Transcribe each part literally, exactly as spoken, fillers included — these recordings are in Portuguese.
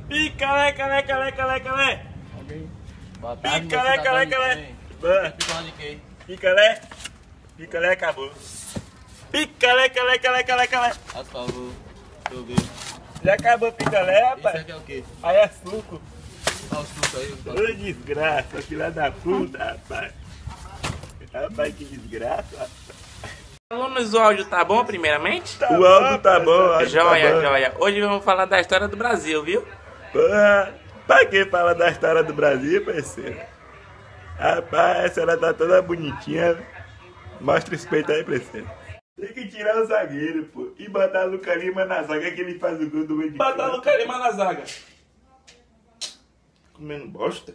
Picolé, calé, calé, calé, calé. Alguém? Boa tarde, Picolé, calé, calé. Picolé. Picolé acabou. Picolé, calé, calé, calé, calé. Por favor, deixa eu ver. Já acabou o picolé, rapaz? Isso aqui é o quê? Aí é suco. Olha o suco aí. Ô, desgraça, filha da puta, rapaz. Rapaz, que desgraça, rapaz. Alunos, o áudio tá bom, primeiramente? Tá o áudio tá bom, tá Joia, bom. joia. Hoje vamos falar da história do Brasil, viu? Porra, pra quem fala da história do Brasil, parceiro? Rapaz, a senhora tá toda bonitinha. Mostra esse peito aí, parceiro. Tem que tirar o zagueiro, pô. E botar o Lucas Lima na zaga que ele faz o gol do meio de Botar o Lucas Lima na zaga. Comendo bosta.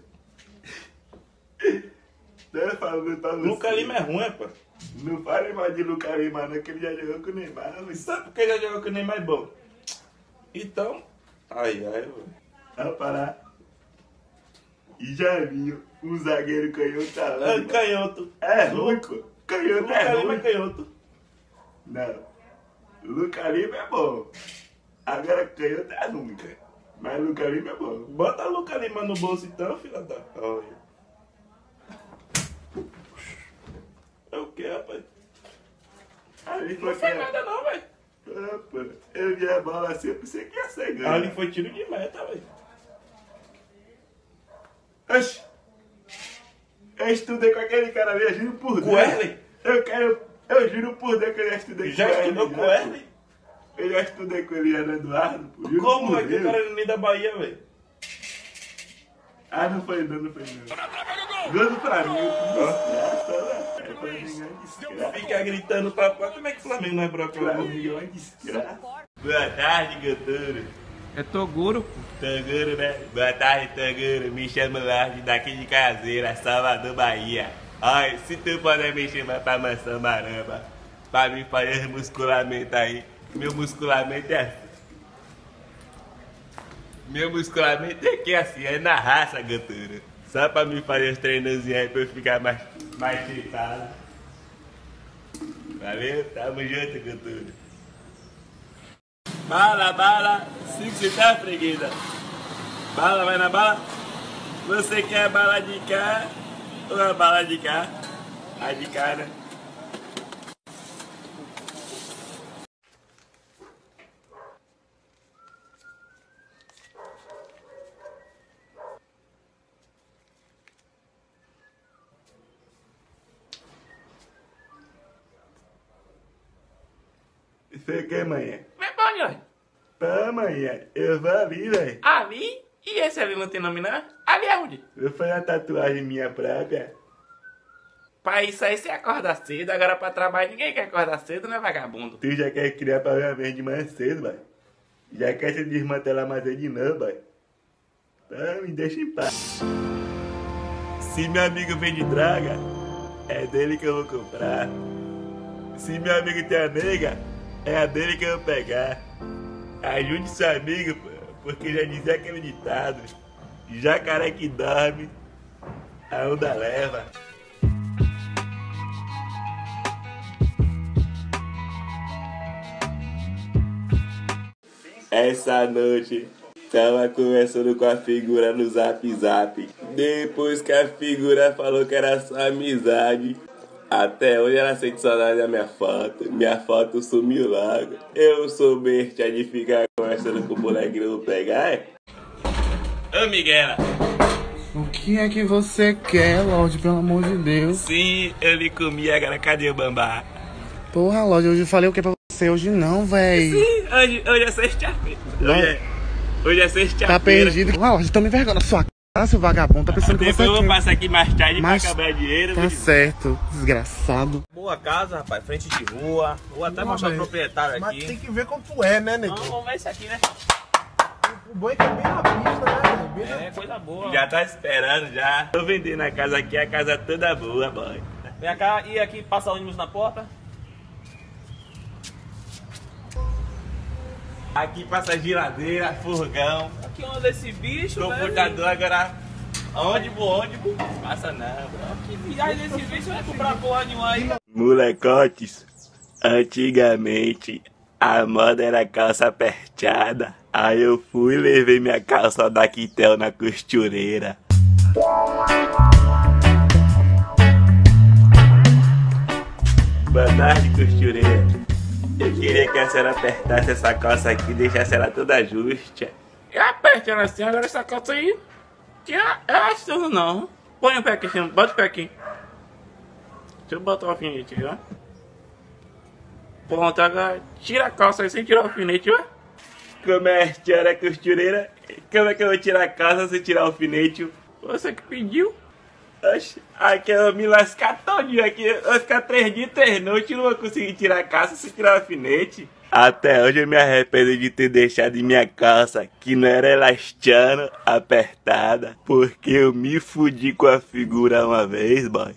Não, falando pra você. Lucas Lima é ruim, pô. Não fale mais de Lucas Lima, não, que ele já jogou com o Neymar. Não Sabe por que ele já jogou com o Neymar é bom? Então, ai, ai, mano. Vai parar. E já viu um zagueiro canhoto É aonde? canhoto. É ruim, pô. Canhoto Lucas é Lima é ruim. canhoto. Não. Lucas Lima é bom. Agora canhoto é ruim, cara. Mas Lucas Lima é bom. Bota o Lucas Lima no bolso então, filha da... Olha. É o que, rapaz? Ali Não foi foi que- nada não, velho. Ah, pô. Eu vi a bola assim, eu pensei que ia ser ganho. Ali foi tiro de meta, velho. Oxi. Eu estudei com aquele cara ali, eu juro por Deus. Com Erlen? Eu quero. Eu juro por Deus que eu já estudei Já com ele. estudou com o já, Erlen? pô. Eu já estudei com ele, Ana Eduardo, pô. Juro Como por é que o Deus. cara é no meio da Bahia, velho? Ah, não foi não, não foi não. Gol do Flamengo. Nossa, é Flamengo é uma desgraça. Fica gritando pra fora. Como é que o Flamengo não é brocão? Flamengo é uma desgraça. Boa tarde, Goturo. É Toguro. Toguro, né? Boa tarde, Toguro. Me chamo Lorde daqui de Caseira, Salvador, Bahia. Olha, se tu puder me chamar pra Mansão Maramba, pra me fazer musculamento aí. Meu musculamento é assim. Meu musculamento é que assim, é na raça, Goturo. Só pra me fazer os treinozinhos aí pra eu ficar mais, mais chitado. Valeu? Tamo junto, Goturo. Bala, bala, cinco tá, freguesa. Bala, vai na bala. Você quer a bala de cá ou a bala de cá? A de cá, né? Você quer, manhã? Vai pra onde, velho? Pá, manhã, eu vou ali, velho. Ali? E esse ali não tem nome, não? Ali é onde? Eu fazer uma tatuagem minha própria. Pra isso aí você acorda cedo, agora pra trabalhar ninguém quer acordar cedo, né, vagabundo? Tu já quer criar pra minha vez de manhã cedo, vai. Já quer se desmantelar mais aí de novo, vai. Tá, me deixa em paz. Se meu amigo vende droga, é dele que eu vou comprar. Se meu amigo tem a nega, é a dele que eu vou pegar. Ajude seu amigo, pô, porque já dizia aquele ditado: jacaré que dorme, a onda leva. Essa noite tava conversando com a figura no Zap Zap. Depois que a figura falou que era só amizade, até hoje ela sente saudade da minha foto. Minha foto sumiu logo. Eu sou besta de ficar conversando com o bonequinho do pegar, é? Ô, Miguela. O que é que você quer, Lorde, pelo amor de Deus? Sim, eu lhe comi, agora cadê o bambá? Porra, Lorde, hoje eu falei o que pra você? Hoje não, véi. Sim, hoje, hoje é sexta-feira. Hoje é, hoje é sexta-feira. Tá perdido. Ah, Lorde, tô me vergonha na sua cara, seu vagabundo. Tá pensando que Depois você eu vou quer. passar aqui mais tarde Mas- pra acabar dinheiro. Tá viu? certo, desgraçado. Boa casa, rapaz, frente de rua. Vou até mostrar o proprietário Mas aqui. tem que ver como tu é, né, Não, neguinho? vamos ver isso aqui, né? O boi tá bem na pista, né? Bem na... É, coisa boa. Já tá esperando já. Tô vendendo a casa aqui, a casa toda boa, boy. Vem cá e aqui passa ônibus na porta. Aqui passa geladeira, furgão, Aqui onde esse bicho, velho. computador, agora ônibus, ônibus, passa não, bro. Que viagem desse bicho, vai comprar porra nenhuma aí. Molecotes, antigamente A moda era calça apertada. Aí eu fui e levei minha calça da Quitel na costureira. Boa tarde, costureira. Eu queria que a senhora apertasse essa calça aqui e deixasse ela toda justa. Eu aperto ela assim, agora essa calça aí. Tinha, eu acho que não. Põe o pé aqui, senhor. Bota o pé aqui. Deixa eu botar o alfinete aqui, ó. Pronto, agora tira a calça aí sem tirar o alfinete, ó. Como é, senhora costureira? Como é que eu vou tirar a calça sem tirar o alfinete? Você que pediu. Oxe, aqui eu vou me lascar todinho aqui. Eu vou ficar três dias, três noites e não vou conseguir tirar a calça sem tirar o alfinete. Até hoje eu me arrependo de ter deixado minha calça, que não era elastiano, apertada, porque eu me fudi com a figura uma vez, boy.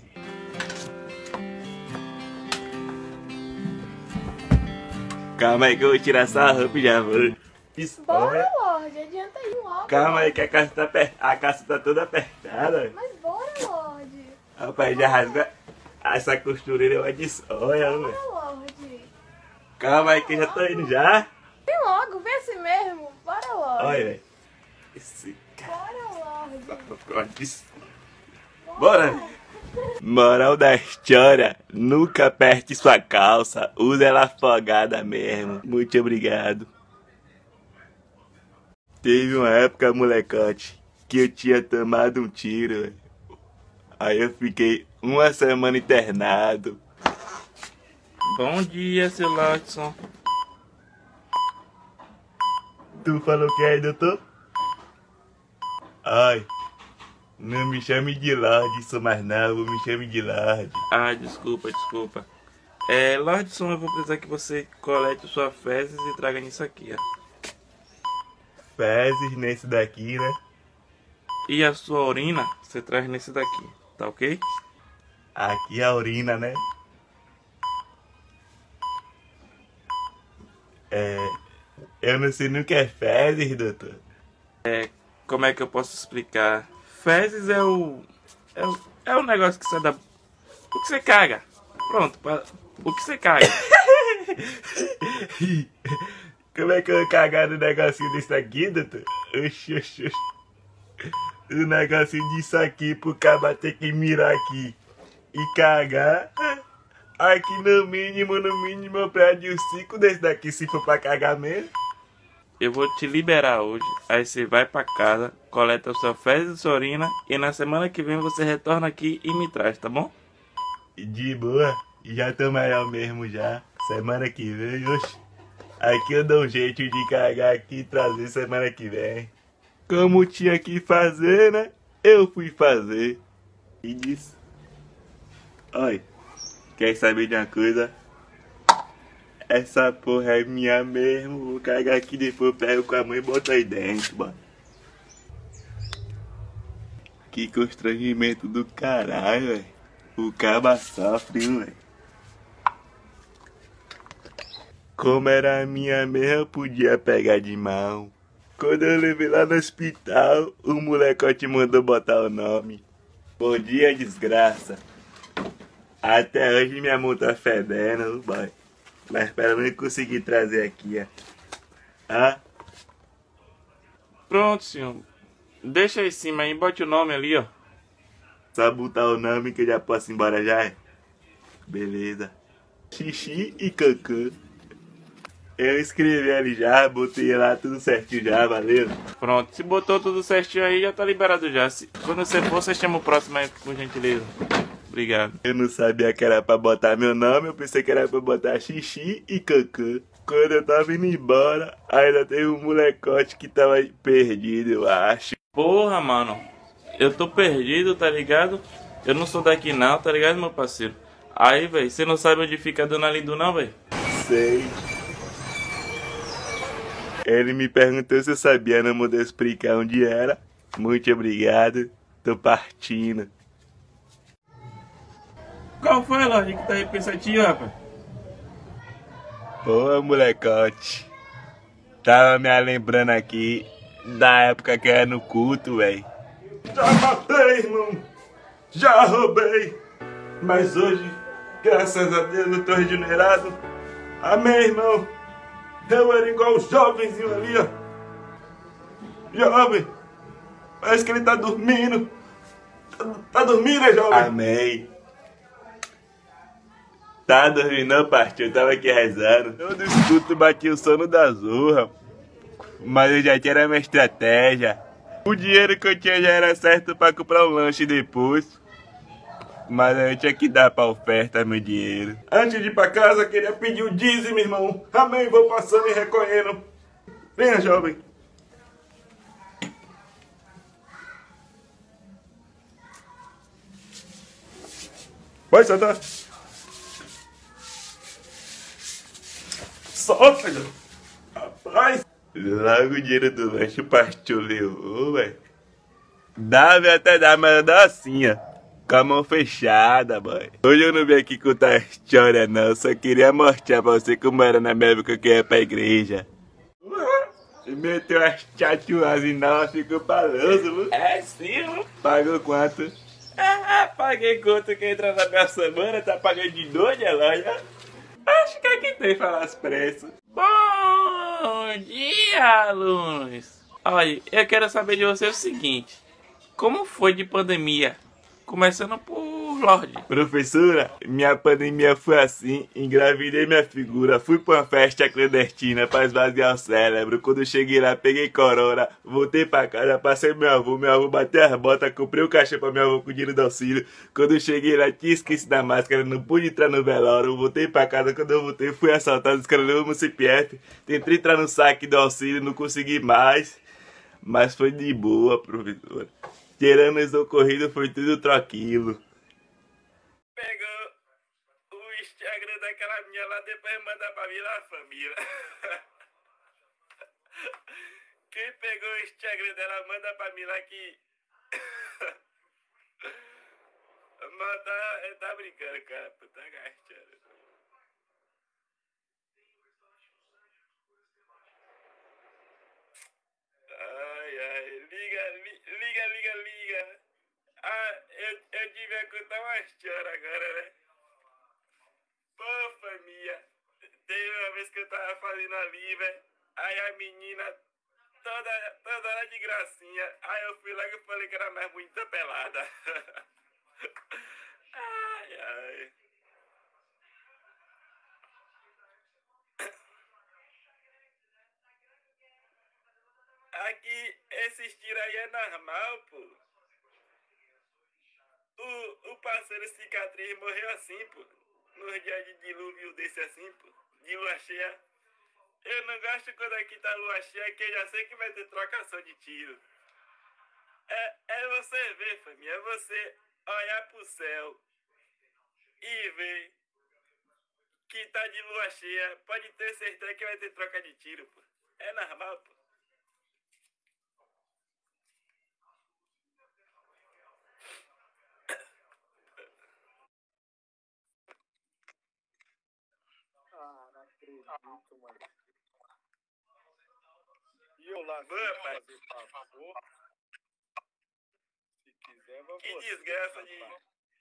Calma aí que eu vou tirar essa roupa e já vou. Isso, Bora, Lorde, adianta aí logo. calma aí que a calça tá, aper... a calça tá toda apertada. Mas bora, Lorde. Rapaz, já rasgou essa costureira é uma desonha, velho. Bora, Lorde. Calma aí que eu já tô indo já. Vem logo, vem assim mesmo. Bora, Lorde. Olha, velho. Esse Bora, Lorde. Bora! Moral da história, nunca aperte sua calça, use ela afogada mesmo. Muito obrigado. Teve uma época, molecote, que eu tinha tomado um tiro, véio. Aí eu fiquei uma semana internado. Bom dia, seu Lodson. Tu falou que aí, doutor? Ai, não me chame de Lorde, sou mais novo, me chame de Lorde. Ah, desculpa, desculpa. É, Lordson, eu vou precisar que você colete sua fezes e traga nisso aqui, ó. Fezes nesse daqui, né? E a sua urina, você traz nesse daqui, tá ok? Aqui é a urina, né? É... Eu não sei no que é fezes, doutor. Como é que eu posso explicar? Fezes é o... É o, é o negócio que você dá... O que você caga. Pronto, pra, o que você caga. Como é que eu vou cagar no negocinho desse aqui, doutor? Oxi, oxi, oxi. O negocinho disso aqui pro cara ter que mirar aqui e cagar. Aqui no mínimo, no mínimo eu prendo uns cinco desse daqui se for pra cagar mesmo. Eu vou te liberar hoje, aí você vai pra casa, coleta sua fezes e sua urina, e na semana que vem você retorna aqui e me traz, tá bom? De boa, já tô melhor mesmo já. Semana que vem, oxe. Aqui eu dou um jeito de cagar aqui e trazer semana que vem. Como tinha que fazer, né? Eu fui fazer. E disse. Oi, quer saber de uma coisa? Essa porra é minha mesmo. Vou cagar aqui, depois eu pego com a mãe e boto aí dentro, mano. Que constrangimento do caralho, velho. O caba sofre, velho. Como era a minha mesmo, eu podia pegar de mão. Quando eu levei lá no hospital, o molecote mandou botar o nome. Bom dia, desgraça. Até hoje minha mão tá fedendo, boy. Mas pelo menos consegui trazer aqui, ó. Ah? Pronto, senhor. Deixa aí em cima aí, bote o nome ali, ó. Só botar o nome que eu já posso ir embora já, é? Beleza. Xixi e cocô. Eu escrevi ali já, botei lá tudo certinho já, valeu? Pronto, se botou tudo certinho aí, já tá liberado já. Se, quando você for, você chama o próximo aí, por gentileza. Obrigado. Eu não sabia que era pra botar meu nome, eu pensei que era pra botar xixi e cocô. Quando eu tava indo embora, ainda teve um molecote que tava perdido, eu acho. Porra, mano. Eu tô perdido, tá ligado? Eu não sou daqui não, tá ligado, meu parceiro? Aí, velho, você não sabe onde fica a Dona Lindu não, velho? Sei. Ele me perguntou se eu sabia, não mandou explicar onde era. Muito obrigado, tô partindo. Qual foi, Lorde, que tá aí pensativo, rapaz? Pô, molecote. Tava me lembrando aqui da época que era no culto, velho. Já matei, irmão. Já roubei. Mas hoje, graças a Deus, eu tô regenerado. Amém, irmão. Eu era igual o jovenzinho ali, ó. Jovem. Parece que ele tá dormindo. Tá, tá dormindo, né, jovem? Amém. Tá dormindo não, pastor. Eu tava aqui rezando. Todo escuto bati o sono da zorra. Mas eu já tinha a minha estratégia. O dinheiro que eu tinha já era certo pra comprar um lanche depois. Mas eu tinha que dar pra oferta meu dinheiro. Antes de ir pra casa, eu queria pedir o dízimo, irmão. Amém, vou passando e recolhendo. Venha, jovem. Vai, Santa. Solta, jovem. Rapaz. Logo o dinheiro do lanche o pastor levou, velho. Dava até dar, mas eu dava assim, ó. Com a mão fechada, boy. Hoje eu não vim aqui contar história, não. Só queria mostrar pra você como era na minha época que eu ia pra igreja. Você meteu as tchatuas e não, ficou paloso, viu? É sim, mano. Pagou quanto? Ah, paguei quanto que entra na minha semana, tá pagando de dois, é loja. Acho que aqui tem falar as pressas. Bom dia, alunos. Olha, eu quero saber de você o seguinte. Como foi de pandemia? Começando por Lorde. Professora, minha pandemia foi assim, engravidei minha figura, fui pra uma festa clandestina pra esvaziar o cérebro. Quando eu cheguei lá, peguei corona, voltei pra casa, passei meu avô, meu avô bateu as botas, comprei o cachê pra meu avô com dinheiro do auxílio. Quando eu cheguei lá, tinha esquecido da máscara, não pude entrar no velório, voltei pra casa, quando eu voltei, fui assaltado, os caras levaram meu C P F, tentei entrar no saque do auxílio, não consegui mais, mas foi de boa, professora. Tirando os ocorridos, foi tudo troquilo. Pegou o Instagram daquela minha lá, depois manda pra mim lá, família. Quem pegou o Instagram dela, manda pra mim lá que... Mas tá, tá brincando, cara, tá gastando. Ai, ai, liga, li, liga, liga, liga. Ah, eu, eu devia contar uma história agora, né? Pô, família, teve uma vez que eu tava fazendo ali, velho. Aí a menina, toda, toda hora de gracinha. Aí eu fui lá e falei que era mais bonita pelada. Ai, ai. Aqui, esses tiros aí é normal, pô. O, o parceiro cicatriz morreu assim, pô. Nos dias de dilúvio desse assim, pô. De lua cheia. Eu não gosto quando aqui tá lua cheia, que eu já sei que vai ter trocação de tiro. É, é você ver, família. É você olhar pro céu e ver que tá de lua cheia. Pode ter certeza que vai ter troca de tiro, pô. É normal, pô. Acredito, mano. E eu lá, Boa, se pai. fazer favor, se quiser, vai Que você, desgraça de... rapaz.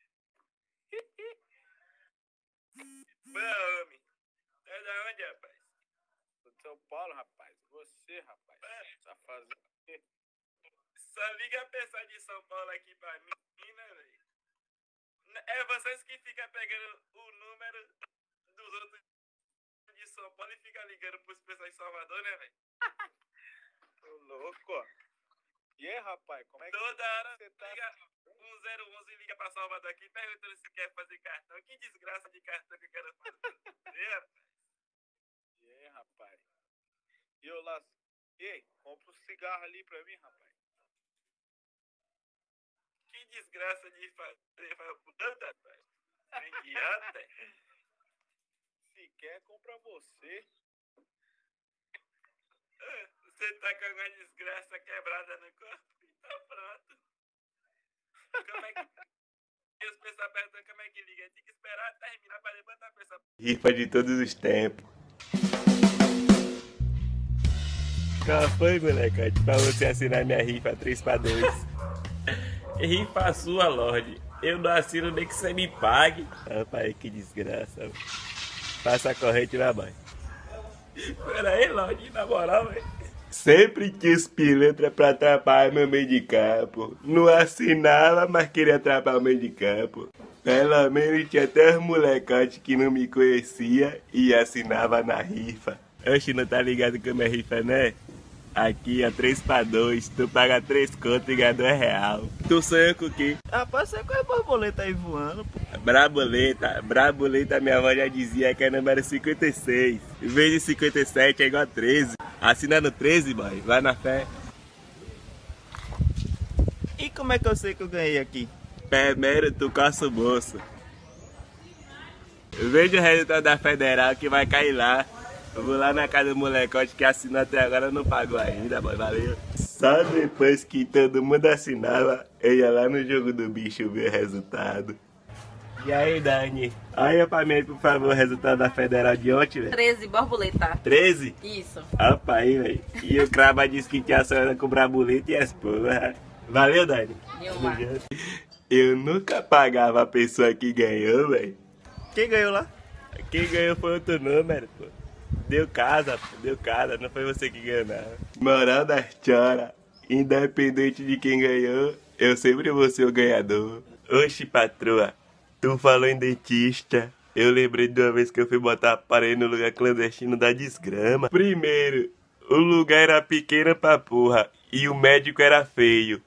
Boa, homem. É da onde, rapaz? Sou de São Paulo, rapaz. Você, rapaz. Tá fazendo o quê? Só liga a pessoa de São Paulo aqui pra mim, né, velho? É vocês que ficam pegando o número dos outros de São Paulo e ficam ligando pros pessoas de Salvador, né, velho? Tô louco. E aí, rapaz, como é que Toda hora você tá? liga um zero onze e liga pra Salvador aqui perguntando se quer fazer cartão. Que desgraça de cartão que eu quero fazer, rapaz. E aí, rapaz? E eu lá... E aí, compra um cigarro ali pra mim, rapaz. Que desgraça de fazer puta, rapaz. Idiota. Se quer, compra você. Você tá com alguma desgraça quebrada no corpo? Então pronto. Como é que... Os pessoal perguntam como é que liga. Tem que esperar terminar pra levantar a pessoa. Rifa de todos os tempos. Qual foi, moleque? Pra você assinar minha rifa três para dois. Rifa sua, Lorde. Eu não assino nem que você me pague. Rapaz, que desgraça. Passa a corrente na mãe. Peraí, Lorde, na moral, velho. Sempre quis pilantra pra atrapalhar meu meio de campo. Não assinava, mas queria atrapalhar o meio de campo. Pelo menos tinha até os molecotes que não me conhecia e assinava na rifa. Oxe, não tá ligado como é rifa, né? Aqui, ó, três pra dois. Tu paga três conto e ganha dois real. Tu sonha com o quê? Rapaz, você com a borboleta aí voando, pô. Braboleta. Braboleta, minha avó já dizia que é número cinquenta e seis. Em vez de cinquenta e sete é igual a treze. Assina no treze, boy. Vai na fé. E como é que eu sei que eu ganhei aqui? Primeiro tu coça o bolso. Veja o resultado da federal que vai cair lá. Eu vou lá na casa do molecote que assinou até agora não pagou ainda, boy. Valeu. Só depois que todo mundo assinava, eu ia lá no jogo do bicho ver o resultado. E aí, Dani? Olha pra mim, por favor, o resultado da federal de ontem, velho. treze, borboleta. treze? Isso. Opa aí, velho. E o Craba disse que tinha sonhado com braboleta e as porra. Valeu, Dani. Nilmar. Eu nunca pagava a pessoa que ganhou, velho. Quem ganhou lá? Quem ganhou foi outro número, pô. Deu casa, pô. Deu casa. Não foi você que ganhou, não. Moral da história. Independente de quem ganhou, eu sempre vou ser o ganhador. Oxe, patroa. Tu falou em dentista. Eu lembrei de uma vez que eu fui botar aparelho no lugar clandestino da desgrama. Primeiro, o lugar era pequeno pra porra. E o médico era feio.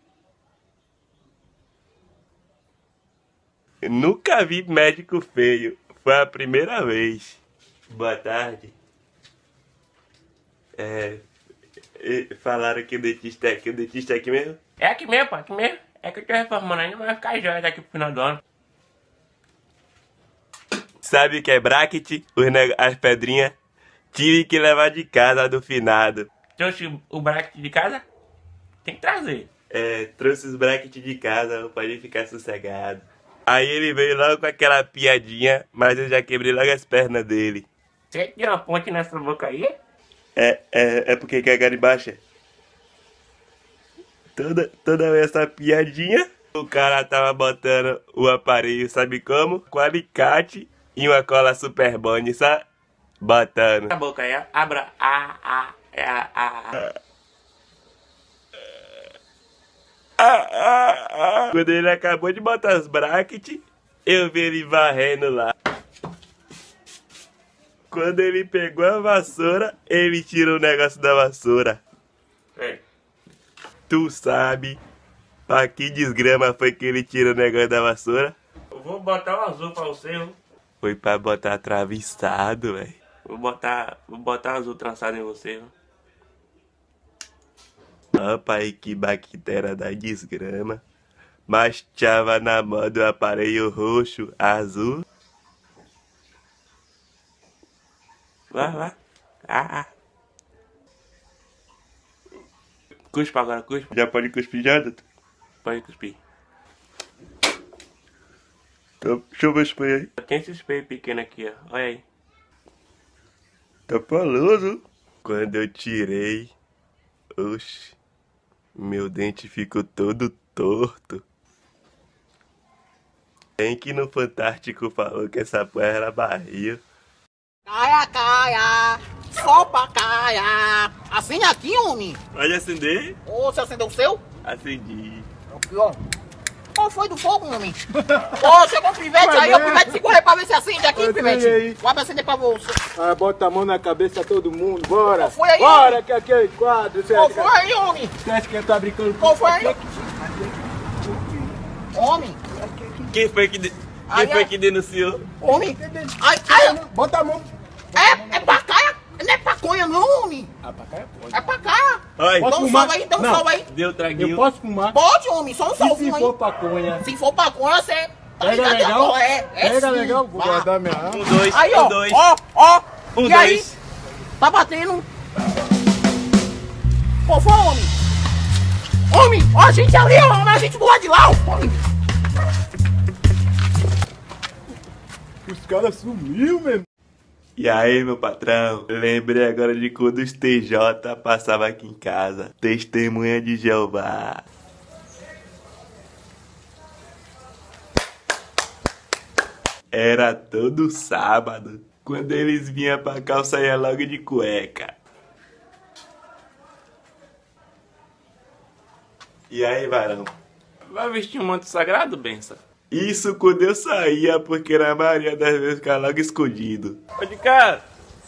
Eu nunca vi médico feio. Foi a primeira vez. Boa tarde. É... Falaram que o dentista é aqui. O dentista é aqui mesmo? É aqui mesmo, pô, aqui mesmo. É que eu tô reformando ainda, mas vai ficar jóia daqui pro final do ano. Sabe o que é bracket? Os neg... As pedrinhas. Tive que levar de casa do finado. Trouxe o bracket de casa? Tem que trazer. É, trouxe os brackets de casa, pode ficar sossegado. Aí ele veio logo com aquela piadinha, mas eu já quebrei logo as pernas dele. Você tem uma ponte nessa boca aí? É, é, é porque quer baixa. Toda, toda vez essa piadinha, o cara tava botando o aparelho, sabe como? Com alicate e uma cola super bond, sabe? Botando. A boca aí, ó. Abra. A, a, a, a. Ah, ah, ah. Quando ele acabou de botar os brackets, eu vi ele varrendo lá. Quando ele pegou a vassoura, ele tirou o negócio da vassoura. É. Tu sabe pra que desgrama foi que ele tirou o negócio da vassoura? Eu vou botar o azul pra você, viu? Foi pra botar atravessado, velho. Vou botar, vou botar azul trançado em você, viu? Opa aí que bactéria da desgrama. Mas tava na moda o aparelho roxo, azul. Vai, vai. Ah, ah. Cuspa agora, cuspa. Já pode cuspir já, doutor? Pode cuspir. Então, deixa eu ver o spray aí. Tem esse espelho pequeno aqui, ó. Olha aí. Tá paloso. Quando eu tirei, oxe, meu dente ficou todo torto. Quem que no Fantástico falou que essa porra era barril? Caia, caia, sopa, caia. Assim aqui, homem. Pode acender? Ô, você acendeu o seu? Acendi. Aqui, ó. Qual foi do fogo, homem? Ô, chegou um pivete aí, ó. Pivete, segura aí pra ver se acende aqui, pivete. Vai acender pra você. Ah, bota a mão na cabeça de todo mundo, bora! Qual foi aí, bora, homem? que aquele quadro, você Qual foi aí, homem? Você acha que eu tô brincando com Qual foi aí? você? Homem. Quem foi que, de... Quem Ai, foi ai. que denunciou? Homem. Ai, ai. Bota a mão. É, é pra cá, não é paconha não, homem. Ah, pra cá é pode. É pra cá. Oi. Dá um fumar? salve aí, dá um Não. salve aí. Deu traguinho. Eu posso fumar? Pode, homem, só um E se salvinho aí. for paconha? Se for paconha, você... Tá Pega ligado, legal? ó, É, é Pega sim. legal? Vou Vá. guardar minha arma. Um, dois, Aí, um, ó, dois. ó, ó. Um, e dois. aí? Tá batendo. Qual foi, homem? Homem, ó, a gente ali, ó, a gente do lado de lá, ó. Homem. Os caras sumiu, mesmo. E aí, meu patrão? Lembrei agora de quando os T J passava aqui em casa. Testemunha de Jeová. Era todo sábado. Quando eles vinham pra cá, eu saía logo de cueca. E aí, varão? Vai vestir um manto sagrado, benção? Isso quando eu saía, porque na maioria das vezes ficava logo escondido. Ô de cara!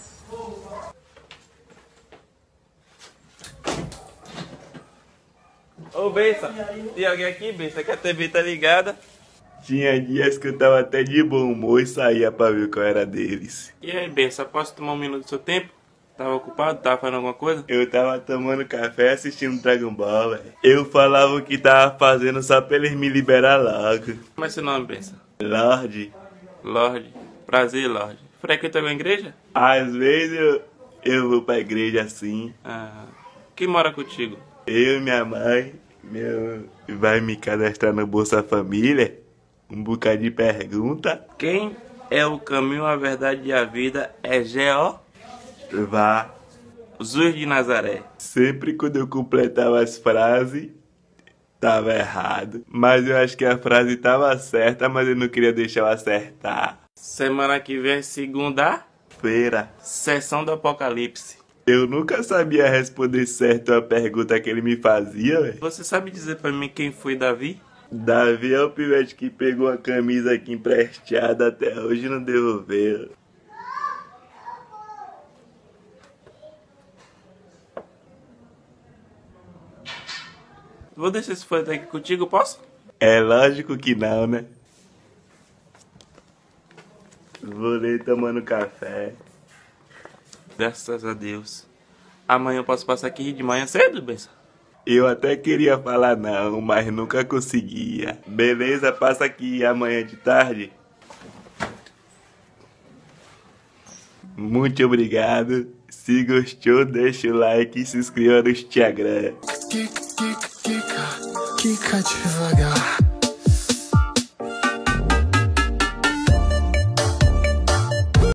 Ô benção, tem alguém aqui, benção? Que a T V tá ligada? Tinha dias que eu tava até de bom humor e saía pra ver qual era deles. E aí, benção, posso tomar um minuto do seu tempo? Tava ocupado? Tava fazendo alguma coisa? Eu tava tomando café assistindo Dragon Ball, velho. Eu falava o que tava fazendo só pra eles me liberar logo. Como é seu nome, benção? Lorde. Lorde. Prazer, Lorde. Frequenta alguma igreja? Às vezes eu, eu vou pra igreja assim. Ah, quem mora contigo? Eu e minha mãe, meu, vai me cadastrar no Bolsa Família. Um bocado de pergunta. Quem é o caminho, a verdade e a vida é G O Vá. Jesus de Nazaré. Sempre quando eu completava as frases, tava errado. Mas eu acho que a frase tava certa, mas eu não queria deixar eu acertar. Semana que vem, segunda-feira, sessão do Apocalipse. Eu nunca sabia responder certo a pergunta que ele me fazia, velho. Você sabe dizer pra mim quem foi Davi? Davi é o pivete que pegou a camisa aqui emprestada até hoje e não devolveu. Vou deixar esse folheto aqui contigo, posso? É lógico que não, né? Vou ler tomando café. Graças a Deus. Amanhã eu posso passar aqui de manhã cedo, benção? Eu até queria falar não, mas nunca conseguia. Beleza, passa aqui amanhã de tarde. Muito obrigado. Se gostou, deixa o like e se inscreva no Instagram. Quica, quica, quica devagar.